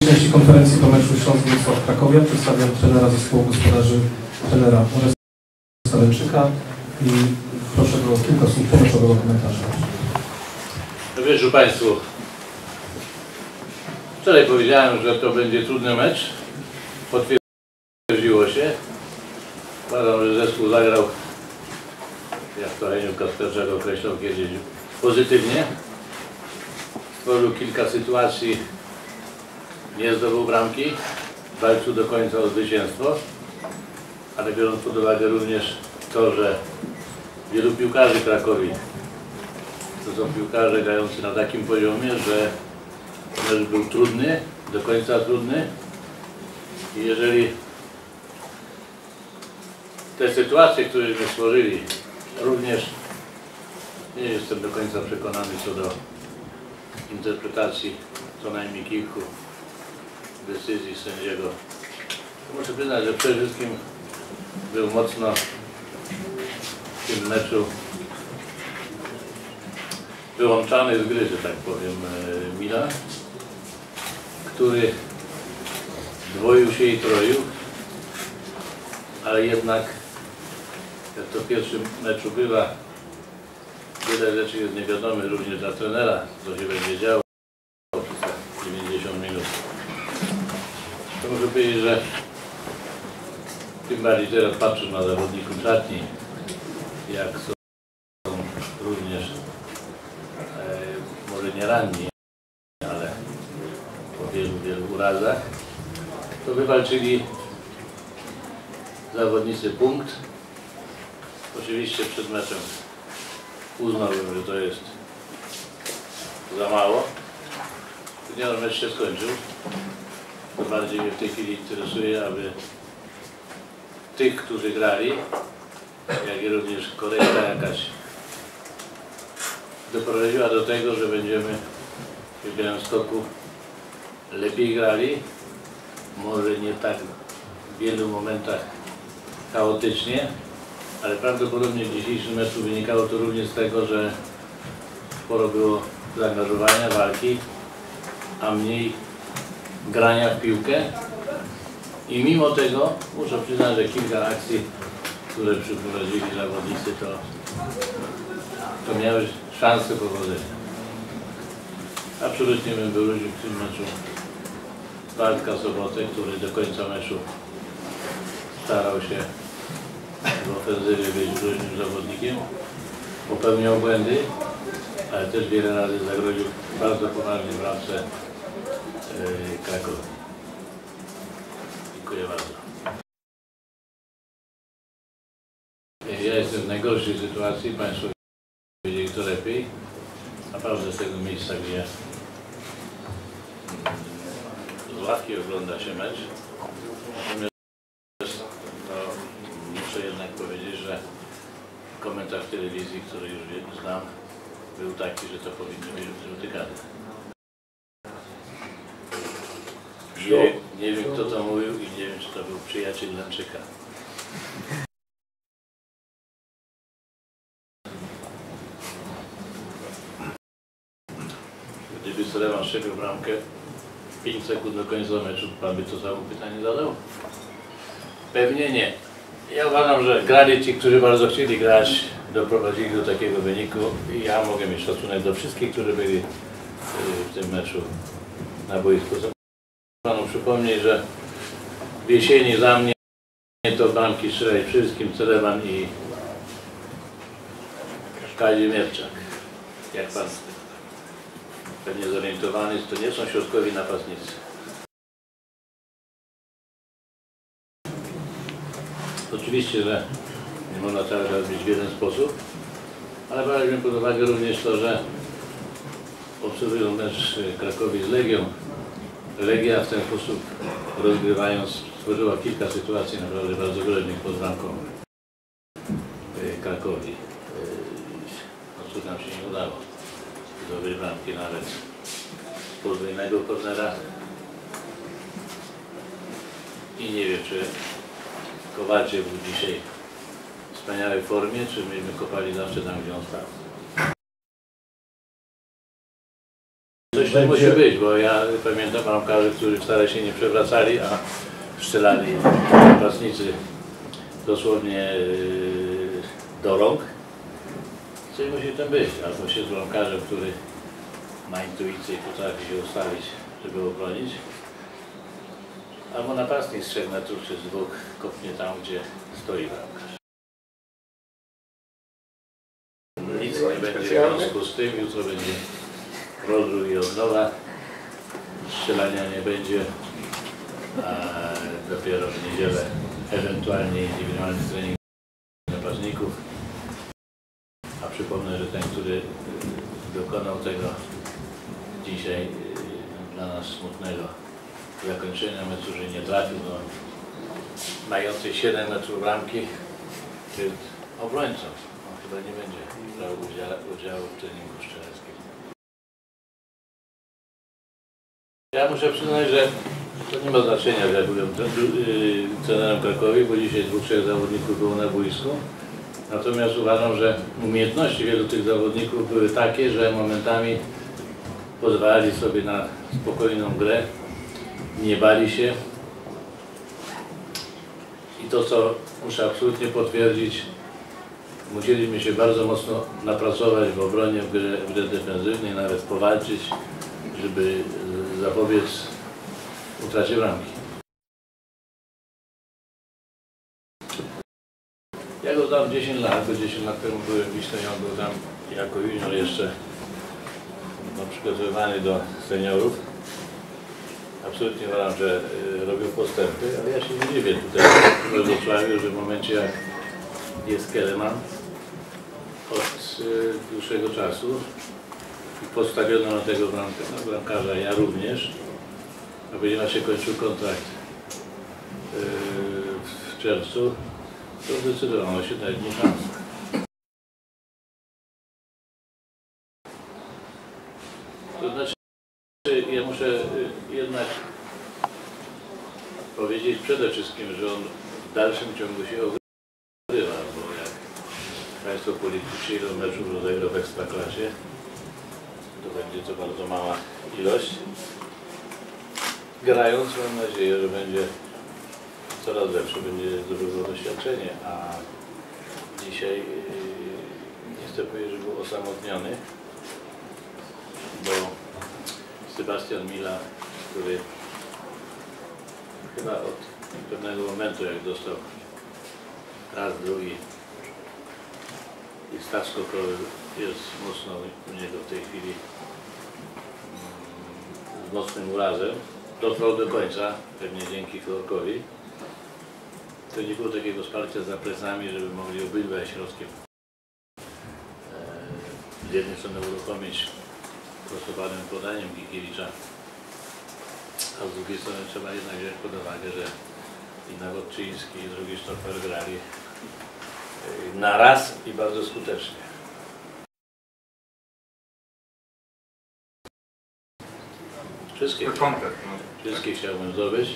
części konferencji po meczu Śląsk-Wrocław Krakowia przedstawiam trenera zespołu gospodarzy, trenera Oresta Lęczyka i proszę o kilka słów pomeczowego komentarza. Dobry wieczór Państwu. Wczoraj powiedziałem, że to będzie trudny mecz. Potwierdziło się. Uważam, że zespół zagrał, jak to Heniu Kasperczak określał kiedyś, pozytywnie. Stworzył kilka sytuacji, nie zdobył bramki, walczył do końca o zwycięstwo, ale biorąc pod uwagę również to, że wielu piłkarzy Krakowi to są piłkarze grający na takim poziomie, że mecz był trudny, do końca trudny i jeżeli te sytuacje, które my stworzyli, również nie jestem do końca przekonany co do interpretacji co najmniej kilku decyzji sędziego. Muszę przyznać, że przede wszystkim był mocno w tym meczu wyłączany z gry, że tak powiem, Milan, który dwoił się i troił, ale jednak, jak to w pierwszym meczu bywa, wiele rzeczy jest niewiadomych również dla trenera, co się będzie działo przez 90 minut. To muszę powiedzieć, że tym bardziej teraz patrzę na zawodników szatni, jak są również może nie ranni, ale po wielu urazach, to wywalczyli zawodnicy punkt. Oczywiście przed meczem uznałbym, że to jest za mało. Ponieważ mecz się skończył, to bardziej mnie w tej chwili interesuje, aby tych, którzy grali, jak i również korekta jakaś doprowadziła do tego, że będziemy w Białymstoku lepiej grali, może nie tak w wielu momentach chaotycznie, ale prawdopodobnie w dzisiejszym meczu wynikało to również z tego, że sporo było zaangażowania, walki, a mniej grania w piłkę. I mimo tego muszę przyznać, że kilka akcji, które przeprowadzili zawodnicy, to miały szansę powodzenia. Absolutnie bym wyróżnił w tym meczu Bartka Sobotę, który do końca meczu starał się w ofensywie być groźnym zawodnikiem. Popełniał błędy, ale też wiele razy zagroził bardzo poważnie w bramce Krakowi. Dziękuję bardzo. Ja jestem w najgorszej sytuacji, Państwo wiedzieli to lepiej. Naprawdę z tego miejsca, gdzie z ławki ogląda się mecz. Natomiast muszę jednak powiedzieć, że komentarz w telewizji, który już znam, był taki, że to powinno być rzuty karne. Nie wiem, kto to mówił i nie wiem, czy to był przyjaciel Lęczyka. Gdyby Sleman strzelił bramkę 5 sekund do końca meczu, Pan by to samo pytanie zadał? Pewnie nie. Ja uważam, że grali ci, którzy bardzo chcieli grać, doprowadzili do takiego wyniku i ja mogę mieć szacunek do wszystkich, którzy byli w tym meczu na boisku. Panu przypomnieć, że w jesieni za mnie to bramki strzelali przede wszystkim Celeban i Kazimierczak. Jak Pan pewnie zorientowany jest, to nie są środkowi napastnicy. Oczywiście, że nie można cały czas być w jeden sposób, ale braliśmy pod uwagę również to, że obserwując mecz Krakowi z Legią, Legia w ten sposób rozgrywając stworzyła kilka sytuacji naprawdę bardzo groźnych pod bramką Krakowi. No cóż nam się nie udało zdobyć bramki nawet z podwójnego kornera. I nie wiem, czy Kowalczyk był dzisiaj w wspaniałej formie, czy myśmy kopali zawsze tam, gdzie on stał. Coś to musi być, bo ja pamiętam bramkarzy, którzy wcale się nie przewracali, a strzelali napastnicy dosłownie do rąk. Coś musi tam być, albo się z bramkarzem, który ma intuicję i potrafi się ustawić, żeby obronić, albo napastnik z 3 metrów czy z 2 kopnie tam, gdzie stoi bramkarz. Nic nie będzie w związku z tym, jutro będzie rozruch i odnowa, strzelania nie będzie, a dopiero w niedzielę ewentualnie indywidualny trening napastników. A przypomnę, że ten, który dokonał tego dzisiaj dla nas smutnego zakończenia meczu, że nie trafił do mającej 7 metrów bramki, jest obrońcą. On chyba nie będzie brał udziału w treningu strzeleckim. Ja muszę przyznać, że to nie ma znaczenia, że ja byłem trenerem Krakowi, bo dzisiaj 2-3 zawodników było na boisku. Natomiast uważam, że umiejętności wielu tych zawodników były takie, że momentami pozwalali sobie na spokojną grę, nie bali się. I to, co muszę absolutnie potwierdzić, musieliśmy się bardzo mocno napracować w obronie, w grze defensywnej, nawet powalczyć, żeby zapobiec utracie bramki. Ja go znam 10 lat, bo 10 lat temu byłem w Wiśle, on był tam jako junior jeszcze przygotowywany do seniorów. Absolutnie uważam, że robił postępy, ale ja się nie dziwię tutaj we Wrocławiu, że w momencie jak jest Keleman od dłuższego czasu i postawiono na tego bramkarza, ja również, a ponieważ się kończył kontrakt w czerwcu, to zdecydowano się dać mu szansę. To znaczy, ja muszę jednak powiedzieć przede wszystkim, że on w dalszym ciągu się ogrywa, bo jak Państwo politycy ilu meczów rozegrał w Ekstraklasie, to będzie to bardzo mała ilość. Grając, mam nadzieję, że będzie coraz lepsze, będzie zdobywał doświadczenie, a dzisiaj nie chcę powiedzieć, że był osamotniony, bo Sebastian Mila, który chyba od pewnego momentu, jak dostał raz, drugi i start skokowy jest mocno u niego w tej chwili z mocnym urazem, dotrwał do końca, pewnie dzięki Korkowi. To nie było takiego wsparcia za plecami, żeby mogli obydwaj środkiem z jednej strony uruchomić prostopadłym podaniem Gikiewicza, a z drugiej strony trzeba jednak wziąć pod uwagę, że i Nawodczyński, i drugi stoper grali na raz i bardzo skutecznie. Wszystkie chciałbym zdobyć.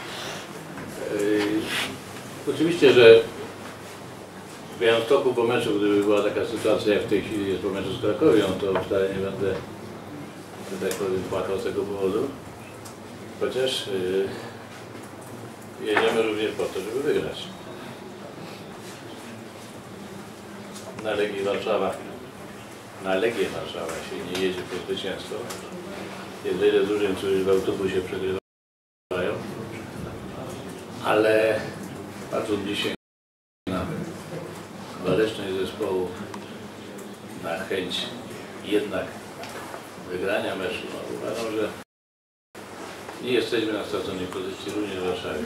Oczywiście, że w Białymstoku po meczu, gdyby była taka sytuacja, jak w tej chwili jest po meczu z Krakowią, to wcale nie będę, że tak powiem, płakał z tego powodu. Chociaż jedziemy również po to, żeby wygrać. Na Legię Warszawa się nie jedzie po zwycięstwo. Jest wiele drużyn, którzy w autobusie przegrywają. Ale patrząc dzisiaj na waleczność zespołu, na chęć jednak wygrania meczu, no, uważam, że nie jesteśmy na straconej pozycji również w Warszawie.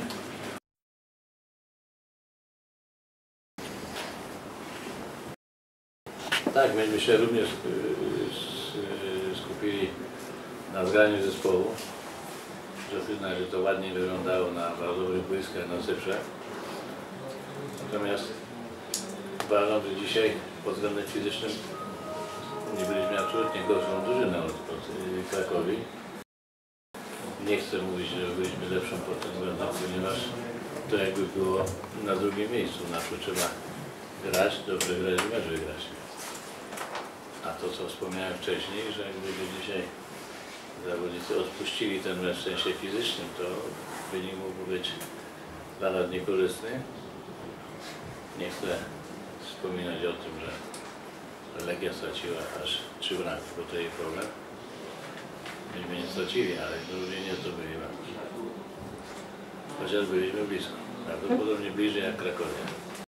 Tak, myśmy się również skupili na zgraniu zespołu. Muszę przyznać, że to ładnie wyglądało na bardzo dobrych boiskach na Cyprze. Natomiast uważam, że dzisiaj pod względem fizycznym nie byliśmy absolutnie gorszą drużyną od Krakowi. Nie chcę mówić, że byliśmy lepszą pod tym względem, ponieważ to jakby było na drugim miejscu. Zawsze trzeba grać, dobrze grać i mecz wygrać. A to, co wspomniałem wcześniej, że gdyby dzisiaj zawodnicy odpuścili ten mecz w sensie fizycznym, to wynik mógł być dla nas niekorzystny. Nie chcę wspominać o tym, że Legia straciła aż 3 bramki, bo to jej problem. Myśmy nie stracili, ale drużynie to byli bramki. Chociaż byliśmy blisko. Prawdopodobnie bliżej jak Krakowie.